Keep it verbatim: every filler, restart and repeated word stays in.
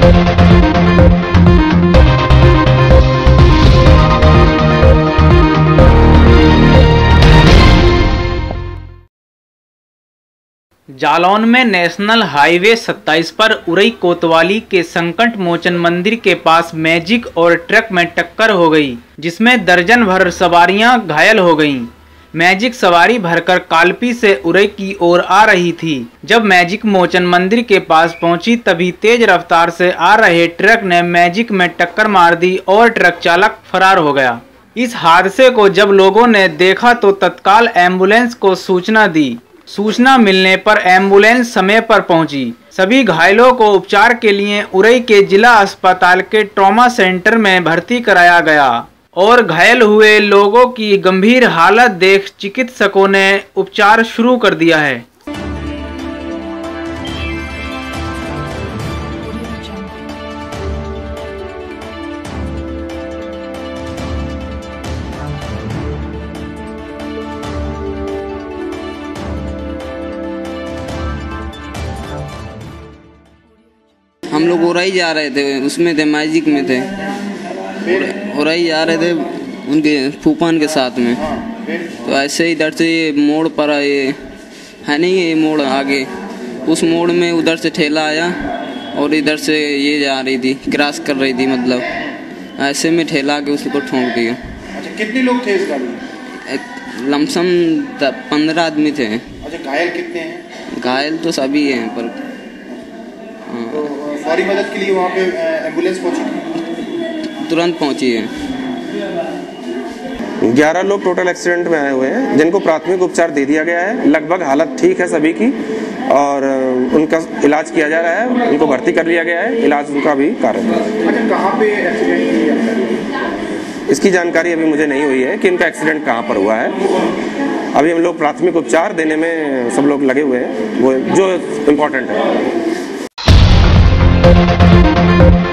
जालौन में national highway सत्ताईस पर उरई कोतवाली के संकट मोचन मंदिर के पास मैजिक और ट्रक में टक्कर हो गई, जिसमें दर्जन भर सवारियां घायल हो गईं। मैजिक सवारी भरकर कालपी से उरई की ओर आ रही थी। जब मैजिक मोचन मंदिर के पास पहुंची तभी तेज रफ्तार से आ रहे ट्रक ने मैजिक में टक्कर मार दी और ट्रक चालक फरार हो गया। इस हादसे को जब लोगों ने देखा तो तत्काल एम्बुलेंस को सूचना दी। सूचना मिलने पर एम्बुलेंस समय पर पहुंची। सभी घायलों को उपचार के लिए उरई के जिला अस्पताल के ट्रॉमा सेंटर में भर्ती कराया गया और घायल हुए लोगों की गंभीर हालत देख चिकित्सकों ने उपचार शुरू कर दिया है। हम लोग उरई जा रहे थे, उसमें थे मैजिक में थे, उरई जा रहे थे उनके फूफान के साथ में। तो ऐसे इधर से ये मोड़ पर ये है नहीं, ये मोड़ आगे, उस मोड़ में उधर से ठेला आया और इधर से ये जा रही थी, क्रॉस कर रही थी, मतलब ऐसे में ठेला के उसको ठोंक दिया। अच्छा, कितने लोग थे इस गाड़ी में? लमसम पंद्रह आदमी थे। अच्छा, घायल कितने हैं? घायल तो सभी हैं, पर तो फौरी मदद के लिए वहाँ पे एम्बुलेंस पहुँची? तुरंत पहुँची है। ग्यारह लोग टोटल एक्सीडेंट में आए हुए हैं, जिनको प्राथमिक उपचार दे दिया गया है। लगभग हालत ठीक है सभी की और उनका इलाज किया जा रहा है, उनको भर्ती कर लिया गया है, इलाज उनका भी कार्य है। अच्छा, कहाँ पे एक्सीडेंट हुआ? इसकी जानकारी अभी मुझे नहीं हुई है कि इनका एक्सीडेंट कहाँ पर हुआ है। अभी हम लोग प्राथमिक उपचार देने में सब लोग लगे हुए हैं, वो जो इम्पोर्टेंट है।